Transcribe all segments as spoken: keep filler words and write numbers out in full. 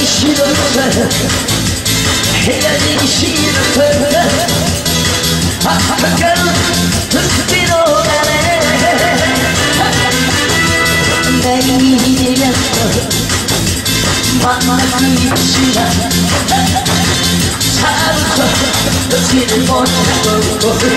만나기 싫어서 헤어지기 싫어서 아까운 흙비로 가네 내일이면서 만나기 싫어 차부터 놓지를 못하고.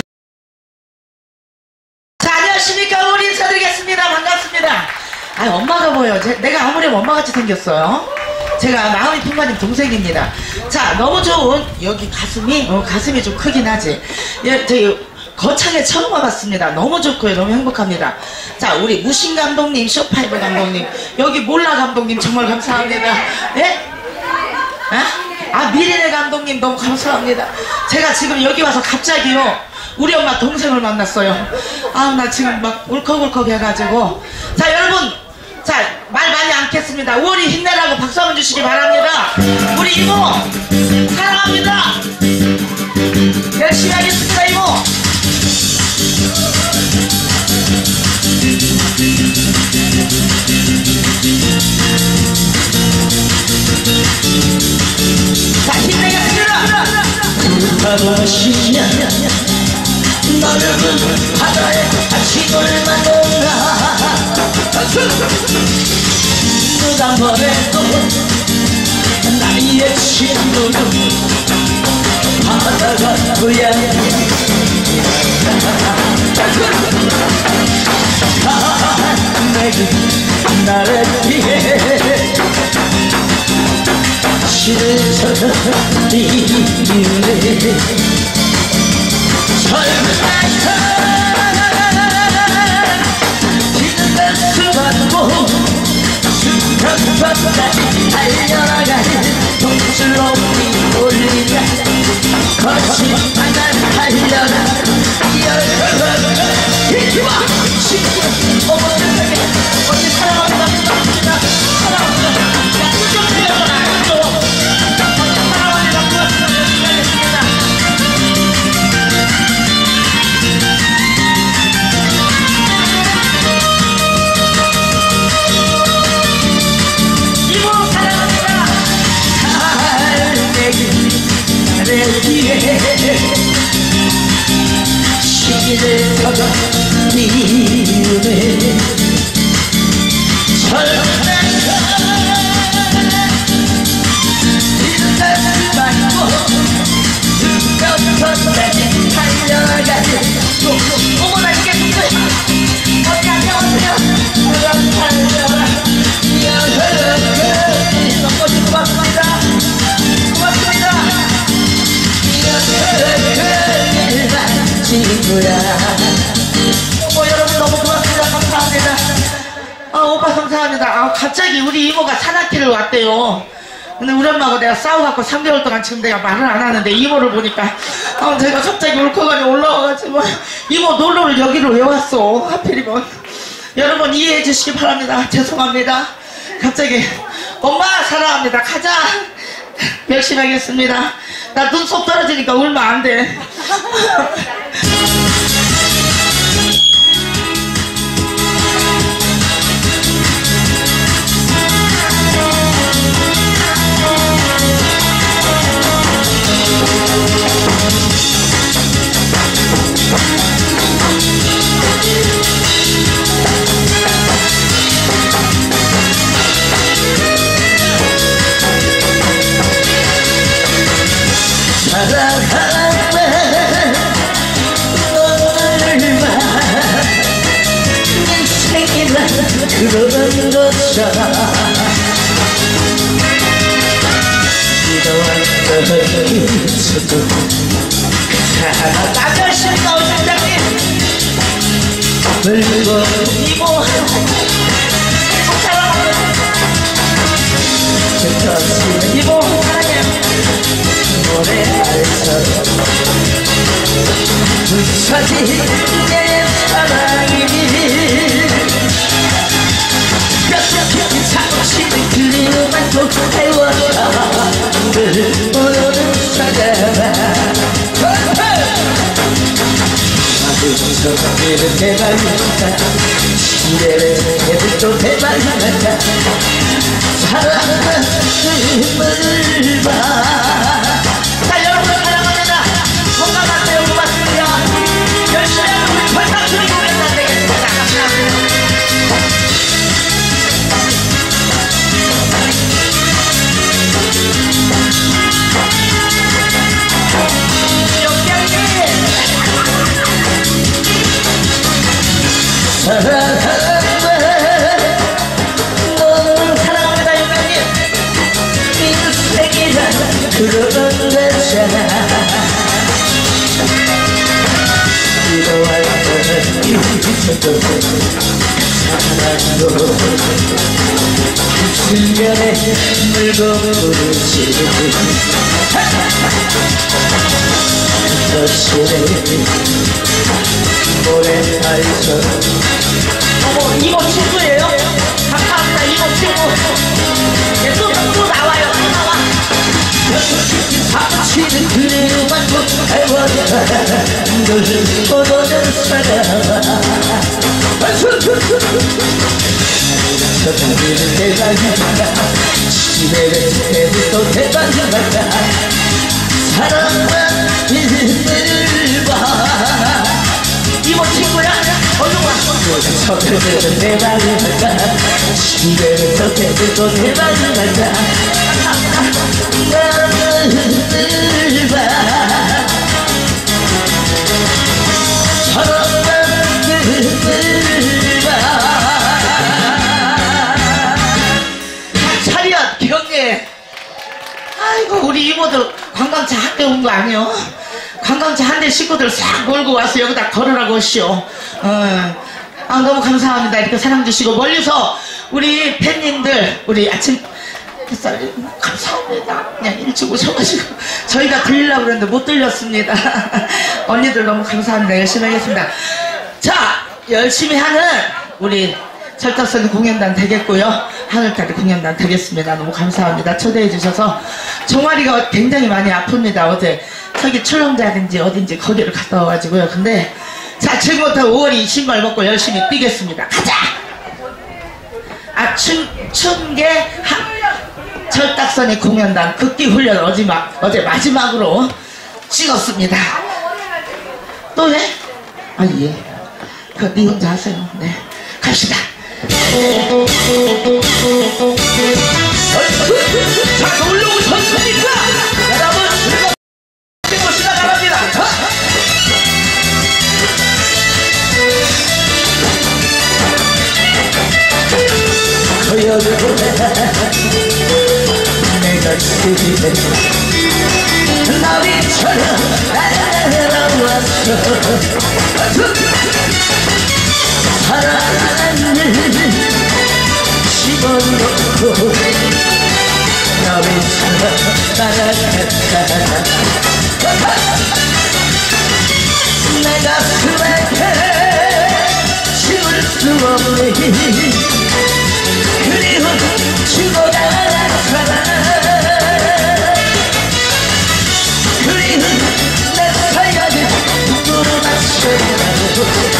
자, 안녕하십니까. 우리 인사드리겠습니다. 반갑습니다. 아, 엄마가 보여. 제, 내가 아무리 엄마같이 생겼어요. 제가 마음이 풍마님 동생입니다. 자, 너무 좋은 여기 가슴이 어, 가슴이 좀 크긴 하지. 예, 저희 거창에 처음 와봤습니다. 너무 좋고요. 너무 행복합니다. 자, 우리 무신 감독님, 쇼파이브 감독님, 여기 몰라 감독님 정말 감사합니다. 예? 아, 아 미리네 감독님 너무 감사합니다. 제가 지금 여기 와서 갑자기요 우리 엄마 동생을 만났어요. 아, 나 지금 막 울컥울컥 해가지고. 자, 여러분, 자, 말 많이 않겠습니다. 우월이 힘내라고 박수 한번 주시기 바랍니다. 우리 이모 사랑합니다. 열심히 하겠습니다. 이모. 자, 힘내겠습니다. 불타고 싶냐 너는 바다에 아침을 만든다. 누가 뭐래도 나의 친구는 바다가 고향이 내게 나를 위해 실처럼 이유네 젊은 날처럼 지는 데서 받고 순간까지 달려나가는 동슬로미 올리가 거침만 날 달려나 이와 친구 어머니에게 언니 사랑합니다. 사랑합니다. 사랑합니다. 야, 좀 들려줘라. 사랑합니다. 고맙습니다. 알겠습니다. 시기를 터져 미우네 설레는 인사를 받고 숨겨서 내게 달려가는 어머나 이게 누구야. 언니 안녕하세요. 그럼 달려라 여러분 너무 고맙습니다. 고맙습니다. 친구야. 어머, 여러분 너무 고맙습니다. 감사합니다. 아, 오빠 감사합니다. 아, 갑자기 우리 이모가 산악회를 왔대요. 근데 우리 엄마하고 내가 싸워갖고 삼 개월 동안 지금 내가 말을 안 하는데 이모를 보니까 아, 제가 갑자기 울컥하니 올라와가지고 이모 놀러를 여기로 왜 왔어 하필이면. 여러분 이해해 주시기 바랍니다. 죄송합니다. 갑자기 엄마 사랑합니다. 가자. 열심히 하겠습니다. 나 눈썹 떨어지니까 울면 안 돼. 사랑하는 너를 봐 인생이란 그런 것처럼 이러한 것도 나가십니다. 원장님 그리고 이모 이모 사랑합니다. 이모 사랑해요. 노래에서 부서진 내 사랑이 뼈뼈뼈 잠시는 그리움만 또 해왔다. 오늘은 찾아라 아주 대박이다. 시대를 해도 또 대박이다. 사랑은 봐. 자, 여러분을 사랑합니다. 건강하세요. 고맙습니다. 열심히 하는 우리 철탑순이 공연단 되겠습니다. 감사합니다. 너는 사랑합니다. 유명님 인생이란 그런 데잖아. 이러할 때는 잊혀도 사랑도 순간에 물고 부르지. 너치를 모래사에서 어머 이모 친구예요? 감사합니다. 이모 친구. 예, 또, 또 나와요. 또 나와. 사치는 그대로만 못해버려. 너를 보고는 살아봐. 서방이는 대박이다. 집에는 집에도 대박이다. 사랑만 있는 봐. 이모 친구야? 얼른 와. 서태들은 대박이다. 집에는 서태들도 대박이다. 나는 봐. 사랑만 있는 봐. 차렷 기억해. 아이고 우리 이모들 관광차 한 대 온 거 아니요? 관광차 한 대 식구들 싹 몰고 와서 여기다 걸으라고 오시오. 어. 아, 너무 감사합니다. 이렇게 사랑 주시고 멀리서 우리 팬님들 우리 아침 햇살 감사합니다. 그냥 일찍 오셔가지고 저희가 들리려고 그랬는데 못 들렸습니다. 언니들 너무 감사합니다. 열심히 하겠습니다. 자, 열심히 하는 우리 철탑선 공연단 되겠고요. 하늘달이 공연단 되겠습니다. 너무 감사합니다. 초대해 주셔서. 종아리가 굉장히 많이 아픕니다. 어제 저기 출렁다든지 어딘지 거기를 갔다 와가지고요. 근데 자, 지금부터 오월이 신발 벗고 열심히 뛰겠습니다. 가자! 아, 춘, 춘계 철딱선이 공연단 극기 훈련 어제, 마, 어제 마지막으로 찍었습니다. 또 해? 아, 예. 그거 네 혼자 하세요. 네. 갑시다. 자, 올라오셨습니까? 여러분, 즐겁게 모시다 나갑니다. 내가 쓰기에 나비처럼 날아왔어. 사랑을 집어넣고 나비처럼 날아갔다. 내 가슴에 지울 수 없네. 그리고 죽어가는 사람. 그리고 내 사연을 누구로 맞춰가고.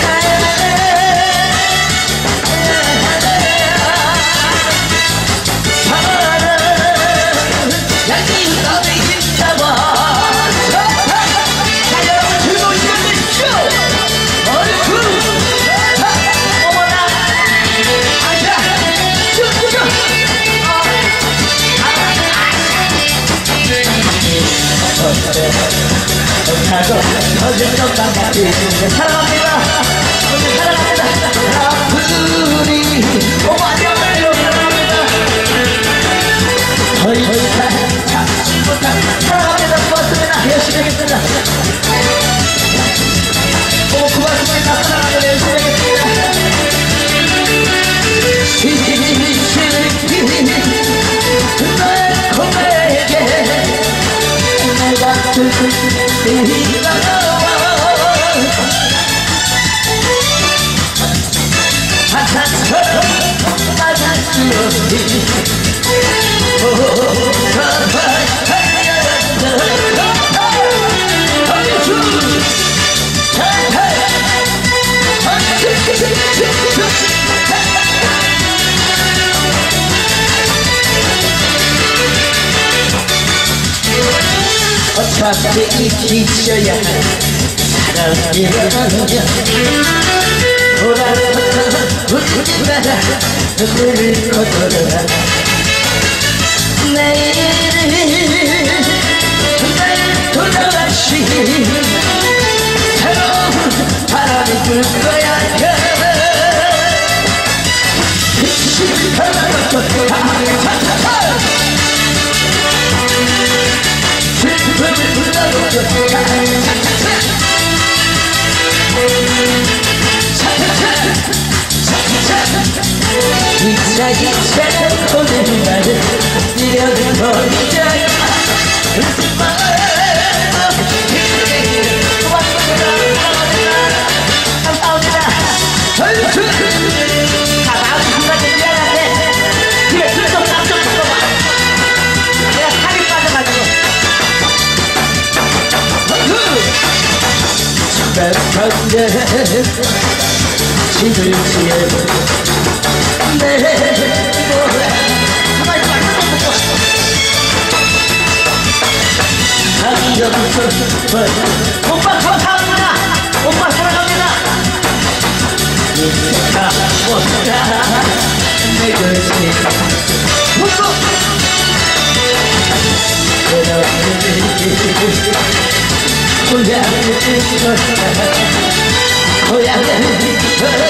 사랑합니다. 사랑합니다. 아프니 어머 안녕하세요. 사랑합니다. 더 이상 참지 못한 사랑합니다. 고맙습니다. 열심히 하겠습니다. 어머 고맙습니다. 사랑합니다. 열심히 하겠습니다. 너의 고백에 내가 듣기가 한산처럼 맞을 수 없니. 차갑게 잊혀야 할 사랑이라면 돌아서서 웃지 마라 눈물을 거둬라 내일은 날 돌아가시 새로운 바람이 불 거야 빛이 변하고 슬픔을 불러놓고 기차기차 오는 날은 이려는 거리잖아 웃지 말고 감사합니다. 자 나한테 한 가지 미안한데 집에 술좀 땀좀 먹어봐. 내가 살이 빠져가지고 집에 집을 지어 내 노래 가만히 있어 안 먹고 한점부터 오빠 감사합니다. 오빠 사랑합니다. 이제가 못가 내 것이 무슨 고향을 고향을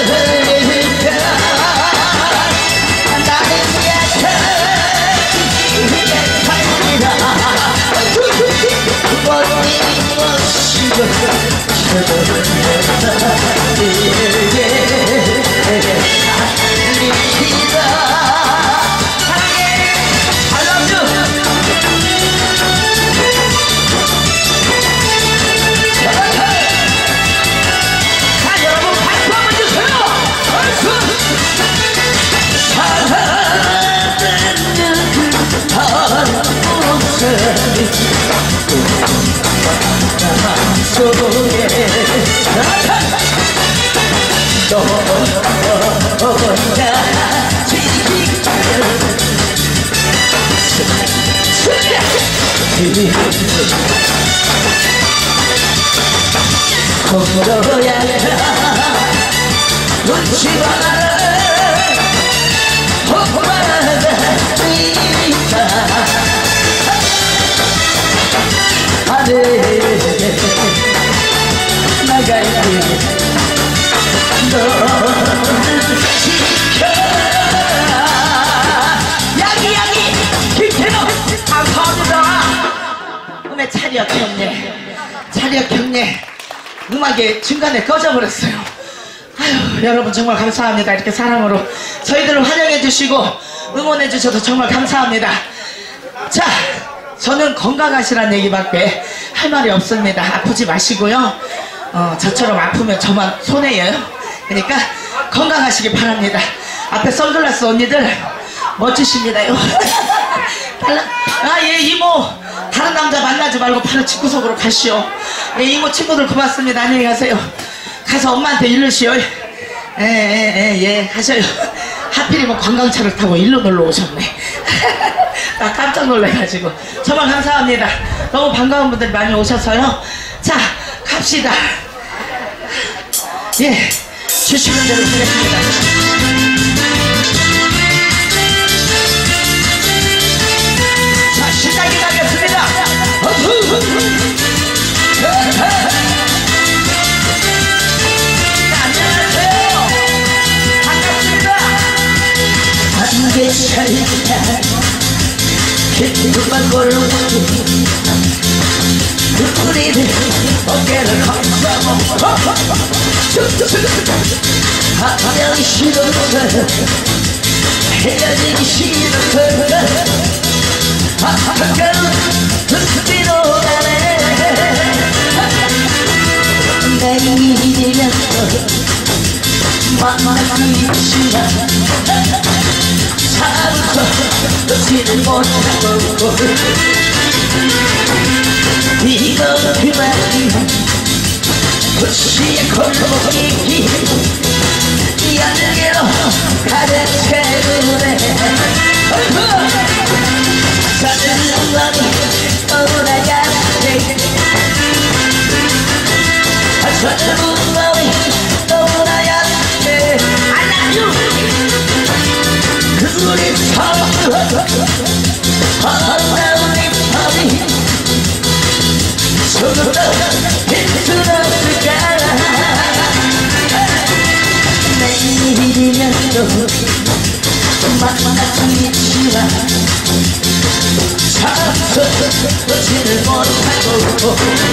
거물어야 눈치 봐라 호호하다 니가 하늘에 나갈게 너를 지켜라 야기 야기 김태노 감사합니다. 음의 차려 경례 차려 경례 음악이 중간에 꺼져버렸어요. 아유 여러분 정말 감사합니다. 이렇게 사랑으로 저희들을 환영해 주시고 응원해 주셔서 정말 감사합니다. 자 저는 건강하시란 얘기밖에 할 말이 없습니다. 아프지 마시고요. 어, 저처럼 아프면 저만 손해예요. 그러니까 건강하시기 바랍니다. 앞에 선글라스 언니들 멋지십니다요. 아 예 이모 다른 남자 만나지 말고 바로 집구석으로 가시오. 예 이모 친구들 고맙습니다. 안녕히 가세요. 가서 엄마한테 이르시오. 예예예 예, 예, 가셔요. 하필이면 관광차를 타고 일로 놀러 오셨네. 나 깜짝 놀래가지고 정말 감사합니다. 너무 반가운 분들이 많이 오셔서요. 자 갑시다. 예 주시는 대로 드리겠습니다. 자 시작이 나겠습니다. 안녕하세요. 반갑습니다. 안개차리다 깊은 골로 그 뿌리를 어깨를 감싸고 한 명이 싫어서 헤어지기 싫어서 한가운 흙비로 가네 내일이 되면 만나기 싫어 차부터 놓지는 못하고 이거 그만이 도시의 골목이 양계로 가득 채우네 사는 놈이 오라가네 우리 서로 아름다운 이 밤이 조금 더 빛을 없을까 내일이면 또 만나지 있지만 참서지를 못하고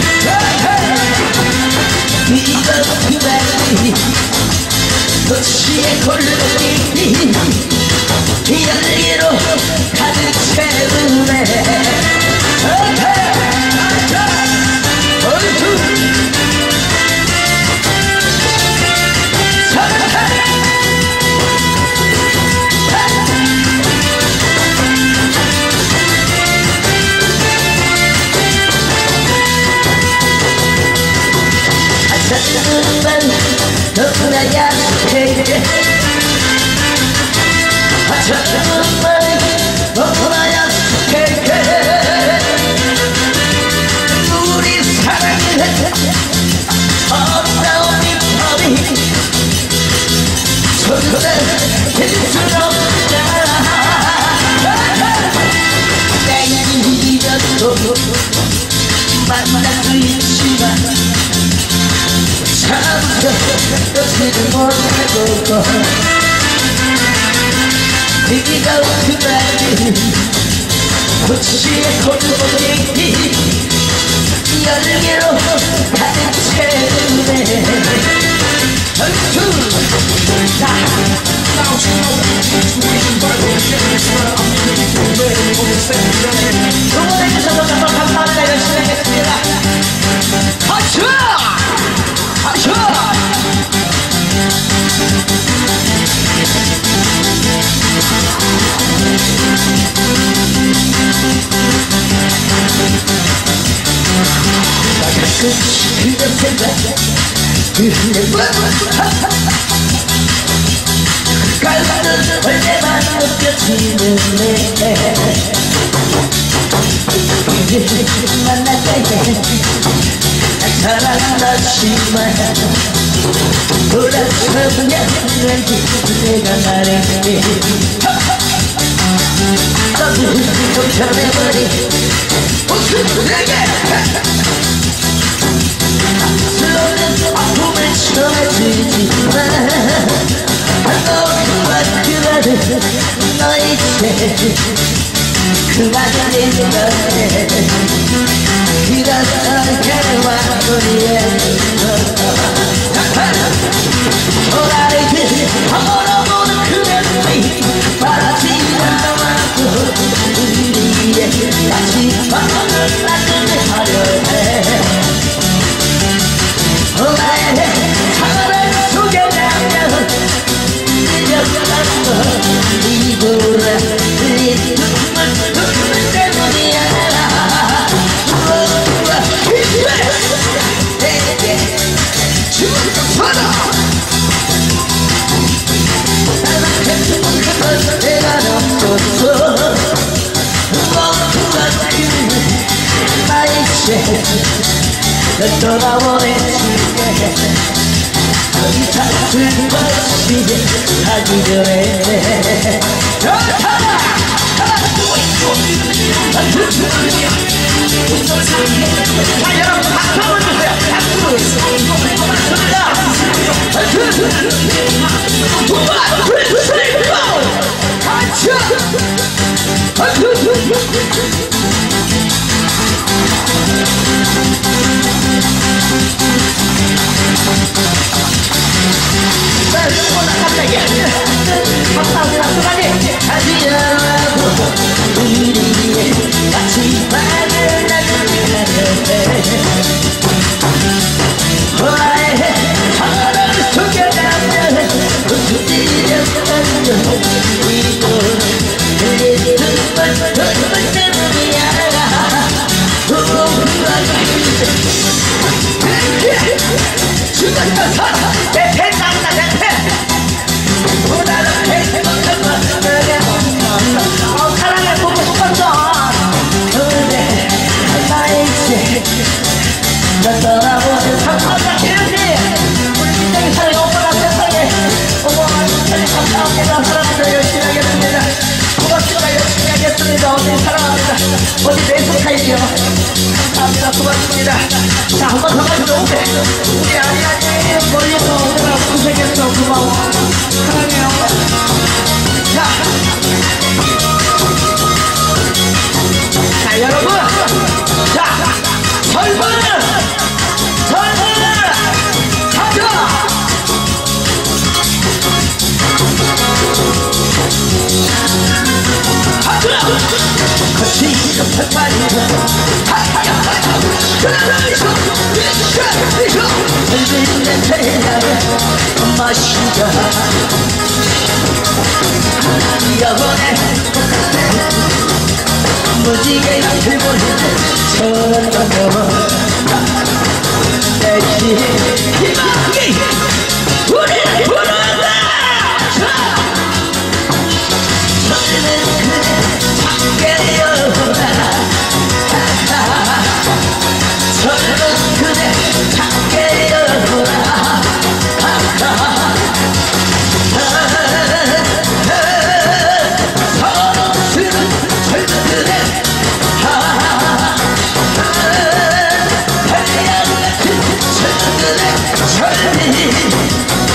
네가 그만이 도시의 골목이 열기로 가득 채우네 너무나 약속해 정말 너무나 약속해 우리 사랑은 어려운 이 밤이 조금은 힘들 없다 내일이라도 만날 수 있지만 참서지를 못하고 네가 그만이 도시의 골목이 열기로 가득 채우네 응원해주셔서 정말 감사합니다. 열심히 하겠습니다. 하차! 하차! 그저 생각 갈증은 벌레만 느껴지는데 만날 때 사랑하지만 돌아서면 내가 말할게 너도 변해버린 내게 슬로는 아픔을 전해주지만 너와 그날은 너의 죄 그만은 인정해 그래서 개와 소리에 호라이트 걸어보는 그대 눈이 바라지 않아도 우리의 다시 방황을 나중에 하려해 나의 사랑을 속여가면 늦어가서 이돌아 이 눈물 눈물 때문이야 내가 넘쳤어 나의 죄 널 돌아보내줄게 너희 다툴 것이 하기 전에 자 여러분 박수 한번 주세요. 박수 고맙습니다. 하나 둘셋 같이 자 이거보다 깜짝이야. 박수 박수까지 다시 하고 우리의 같이 밤을 나누게 나의 사랑을 속여가면 웃으려가면 이도 내 눈물 눈물 때문이야 죽었다 살아 내 팬 나온다 내 팬 보다는 팬 행복한 거 내가 사랑합니다. 언니 사랑합니다. 언니 멘토카이요. 감사합니다. 고맙습니다. 자, 한 번 더 가지고 오게. 우리 아니 아니 멀리서 오느라 고생했어. 고마워. 사랑해요. 자, 자 여러분. 자, 설문, 설문, 가자. 같이 이렇게 빠지고 설비는 태양의 마시자 여번에 무지개 들고있는 천가며 내 희망이 우리를 부른다. 설비는 그대 저는 그대 찾게 여라. 서로 쓰는 젊은 그대 태양 같은 젊은 그대 젊은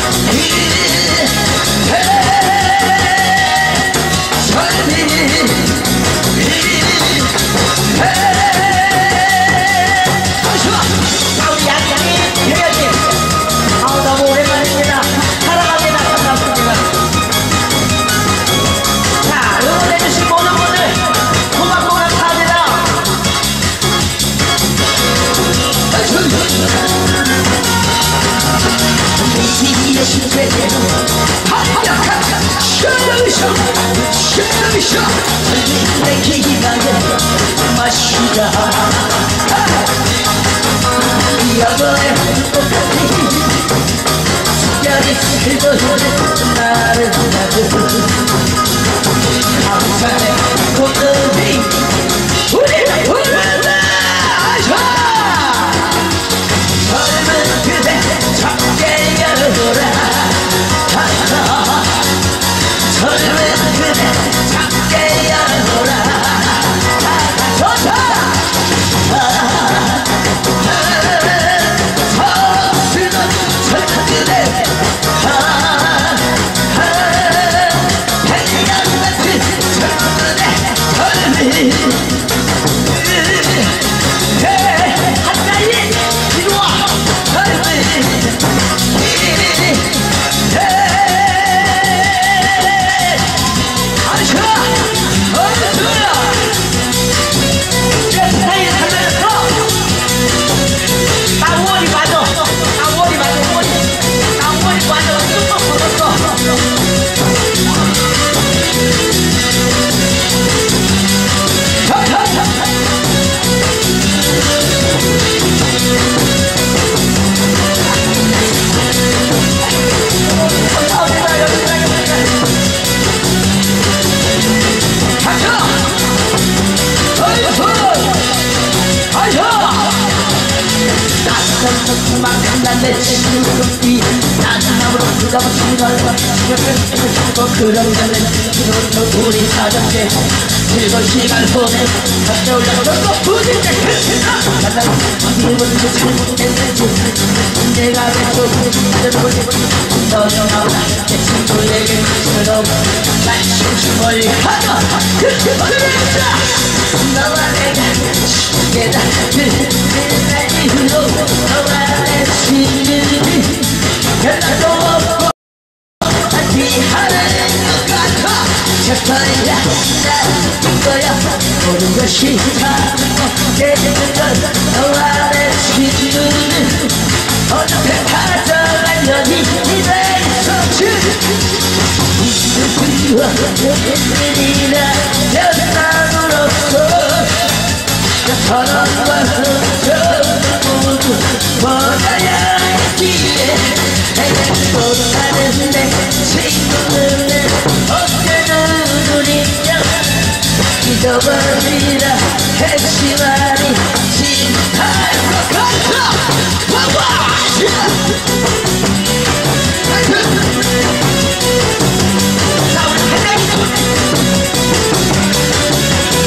내 기만에 마시자 여보의 별이 슬퍼 나를 놔줘 감사해 고통이 우리를 부른다. 젊은 그대 찾게 열어라. 젊은 그대 찾게 열어라. 좋다. 서로 쓰는 젊은 그대 태양 같은 젊은 그대 젊은 한가위 이리와 젊은 내 친구들이 나는 아무도 부담없이 널 그런 자는 우리 사장께 즐거운 시간 보내 함께 올라가서 부딪게 괜찮아. 기분 그 잘못했는지 내가 계속 너는 내 친구에게 그처럼 날 심심멀리 하자. 그렇게 그랬자 너와 내가 쉽게 다 그날 이후로 너와 내 친구들이 연락도 없고 비하는 것 같아. 제발이야 나 거야 모든 것이 다르고 내는 건 너와 내 친구는 어느새 가져간 연인이 돼 있었지. 이들과 연인이라 연상으로서 서로가 훔쳐보고 뭐가야 했기에 내가 못하는 내 친구는 언제는 우리냐 잊어버리라 했지만이 지나갈 것 같아. 와와 자 우리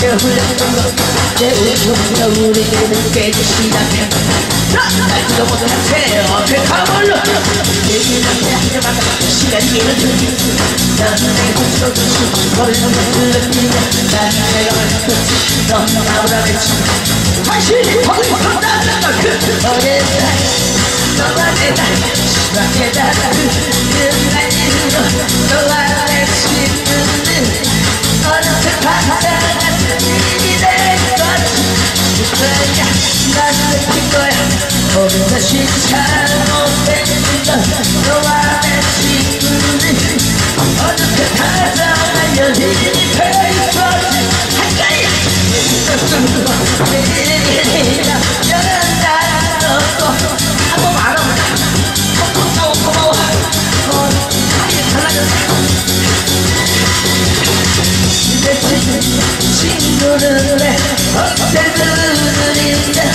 흘렸던 것내 웃음으로 우리들은 깨기 시작했다 날지도 못한 새 어깨 가물러 얘기는 내 한대마다 시간이 흐르니 너는 내 손으로 주시고 너를 손으로 흘렀니 난 내가 말했지 넌 나보다 외치고 당신이 거기 간다는 그 어린 날 너와 내 날 심하게 다가는 그날 이후로 너와 내 친구는 어느새 바다가 스님이 될 것이 그거야 나는 느낀 거야 모든 것이 잘못된 건 너와 내 친구는 어느새 바다가 연인이 될 것이 한가위 너는 나를 얻고 한번 알아보자 고마워 고마워 어, 달라졌어 내 친구는 내 어때들인데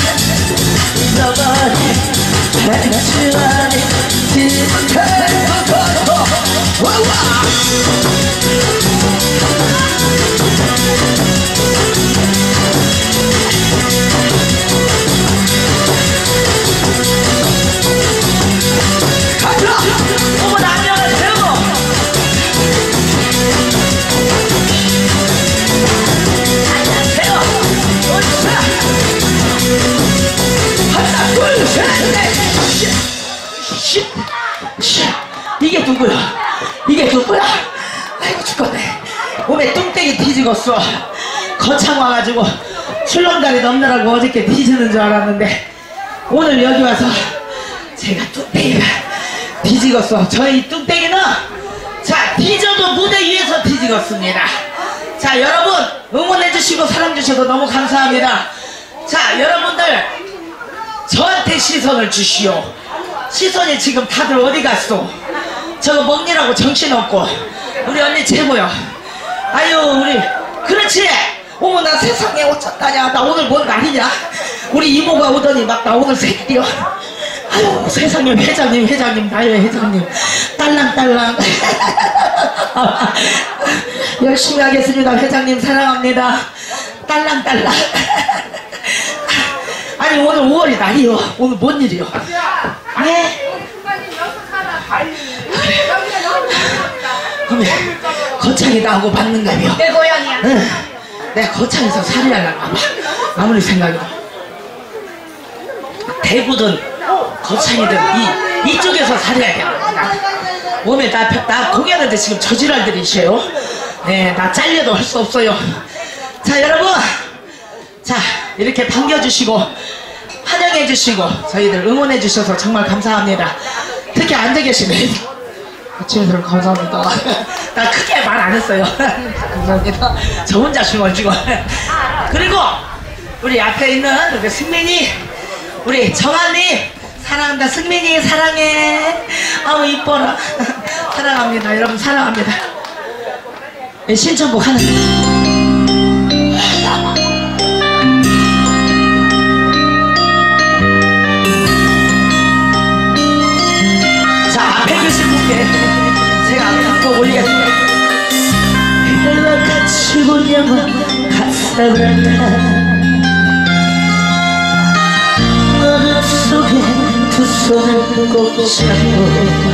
잃어버린 내 주안이 지켜볼 거고 와와 가자! 어머 안녕하세요! 안녕하세요! 어디서! 하나 둘셋넷 쉿! 쉿! 이게 누구야? 이게 누구야? 아이고 죽겠네 몸에 뚱땡이 뒤지겠어 거창 와가지고 출렁다리 넘느라고 어저께 뒤지는 줄 알았는데 오늘 여기 와서 제가 뚱땡이가 뒤지겠어 저희 뚱땡이는 자 뒤져도 무대 위에서 뒤지겠습니다 자 여러분 응원해주시고 사랑주셔서 너무 감사합니다 자 여러분들 저한테 시선을 주시오 시선이 지금 다들 어디 갔어 저거 먹느라고 정신없고 우리 언니 최고요 아유 우리 그렇지 어머 나 세상에 어쩌다냐 나 오늘 뭔 날이냐 우리 이모가 오더니 막 나 오늘 새끼요 아유 세상에 회장님 회장님 나요 회장님 딸랑딸랑 열심히 하겠습니다 회장님 사랑합니다 딸랑딸랑 아니 오늘 오월이 날이요 오늘 뭔 일이요 네? 그래 거창이 나하고 맞는가며 내 고향이야 응 내가 거창에서 살이하려나 봐 아무리 생각해도 대구든 거창이든 이, 이쪽에서 살아야겠다 몸에 나, 나 공연하는데 지금 저지랄들이셔요 네 나 잘려도 할 수 없어요 자 여러분 자 이렇게 반겨주시고 환영해주시고 저희들 응원해주셔서 정말 감사합니다 특히 앉아계시면 친구들 감사합니다 나 크게 말 안했어요 감사합니다 저 혼자 춤을 그리고 우리 앞에 있는 우리 승민이 우리 정한님 사랑한다 승민이 사랑해 아우 이뻐라 사랑합니다 여러분 사랑합니다 네, 신청곡 하나 자 앞에 계신 분께 제가 앞에 꼭 올리겠습니다 해와 같이 본 영화 카사블랑카 어둠 속에 두 손을 꼭 잡고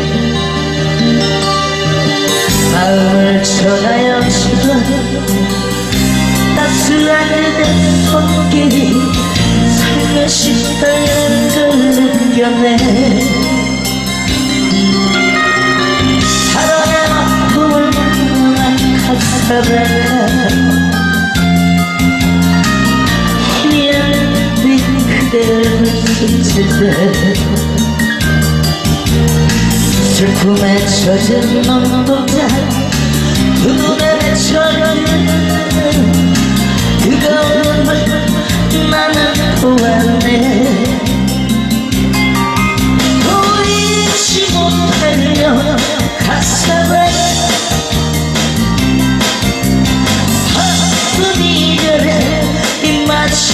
마음을 전하여주던 따스한 내 손길이 살며시 떨리는 걸 느꼈네 사랑의 아픔을 난 카사블랑카 희미한 빛 그대를 스칠 때 슬픔에 젖은 눈동자 두 눈에 맺혀있는 뜨거운 물 나는 보았네 보이지 못하려 카사블랑카 아픈 이별에 입맞춰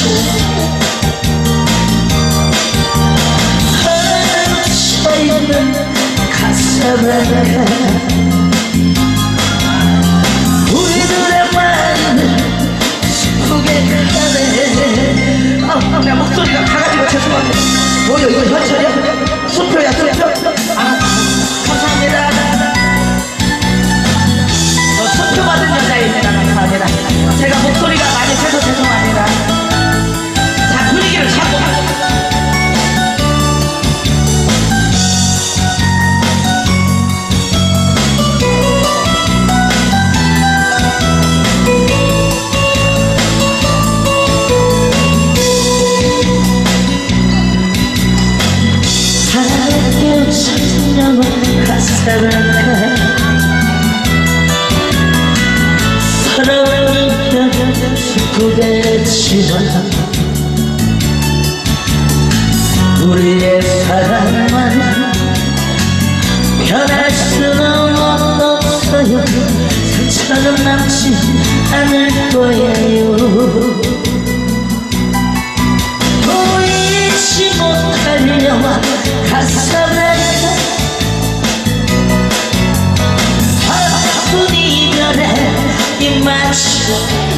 멈춰있는 카사블랑카 우리들의 마음을 슬픈 내 목소리가 가가지고 죄송합니다. 뭐야 이거 현철이야? 수표야 수표. 아 감사합니다. 저 수표 받은 여자입니다. 감사합니다. 제가 목소리가 많이 세서 죄송합니다. 자 분위기를 잡고 사랑이면 슬프겠지만 우리의 사랑만 변할 수는 없어요. 상처는 남지 않을 거예요. 보이지 못할 영화 가사를 입맞춰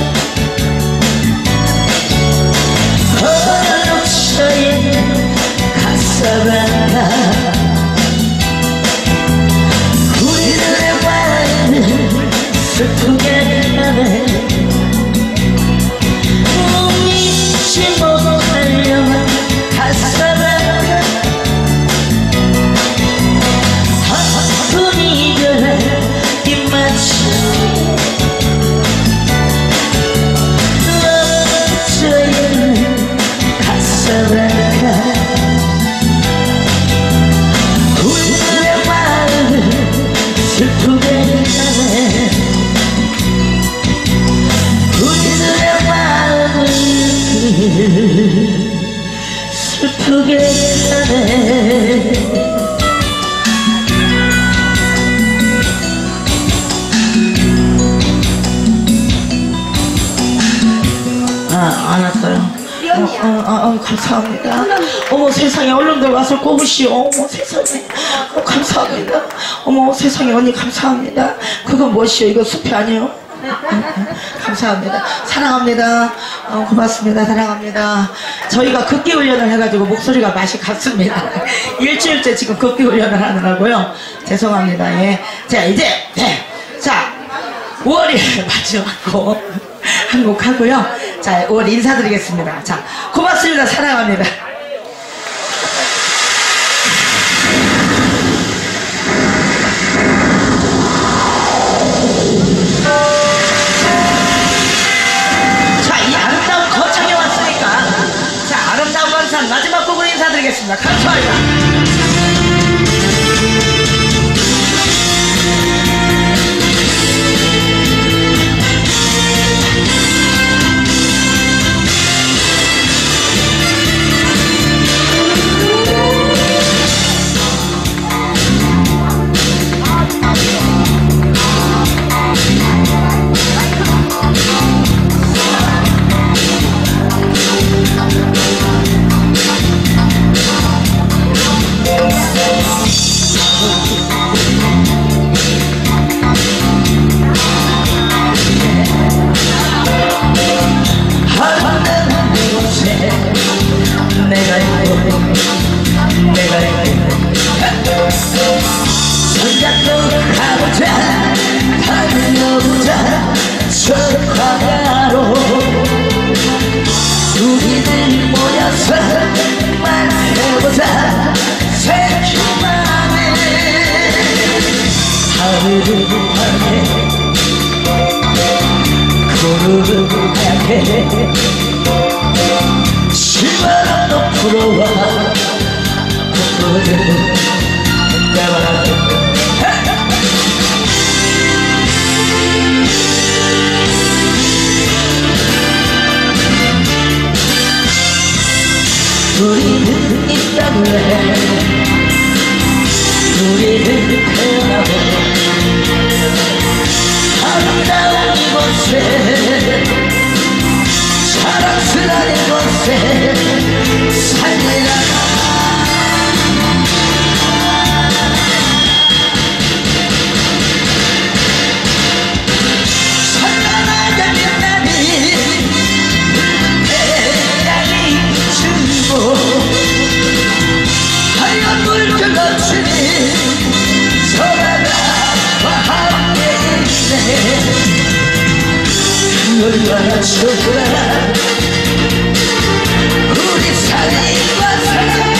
어놓쳐있는 가사가 우리들의 마음을 슬프게 하네. 믿지 못할 영화 가사가 아픈 이별에 입맞춰 우리의 마음을 슬프게 하네. 우리들의 마음을 슬프게 하네. 아, 안 왔어요. 어, 어, 어, 어, 감사합니다. 어머 세상에 얼른들 와서 꼽으시오. 어머 세상에 어, 감사합니다. 어머 세상에 언니 감사합니다. 그건 무엇이요? 이거 수표 아니에요? 응, 응, 감사합니다. 사랑합니다. 어, 고맙습니다. 사랑합니다. 저희가 극기 훈련을 해가지고 목소리가 맛이 갔습니다. 일주일째 지금 극기 훈련을 하느라고요. 죄송합니다. 예. 자 이제 네. 자 오월이 마지막 곡 한 곡 하고요. 자, 오월 인사드리겠습니다. 자, 고맙습니다. 사랑합니다. 자, 이 아름다운 거창에 왔으니까 자, 아름다운 관산 마지막 곡으로 인사드리겠습니다. 감사합니다. 우리들 모여서 말해보자. 새끼 맘에 하늘을 향해 구름을 향해 시바람도 불어와 구름을 내바라. 우리는 이 땅에 우리는 태어나고 아름다운 이곳에 사랑스러운 이곳에 살리라. 찬란하게 빛나는 태양이 얼마나 좋아 우리 사랑과 사랑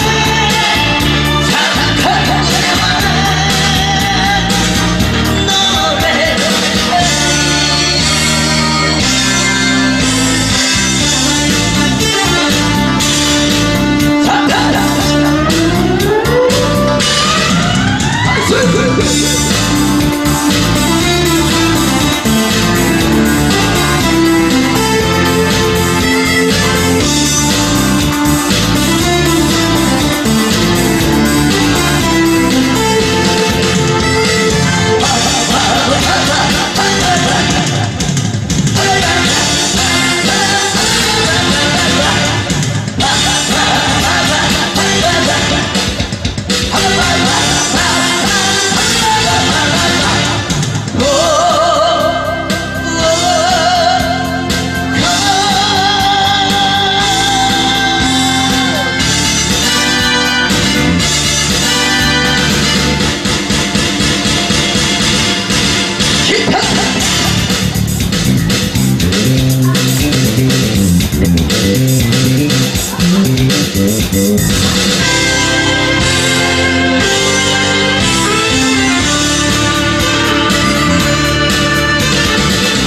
사랑하는 노래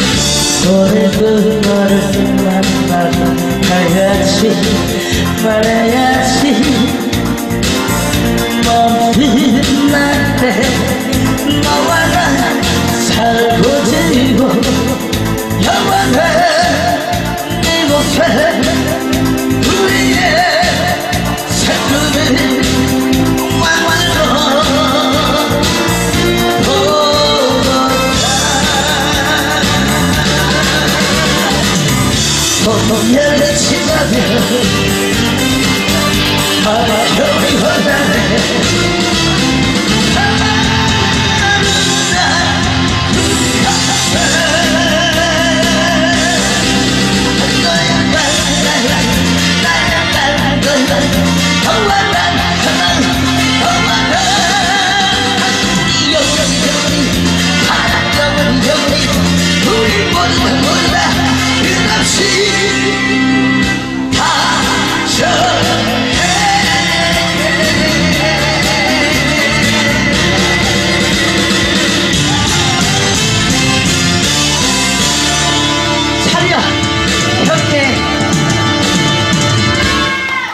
오늘도 너를 만나고 다같이 말해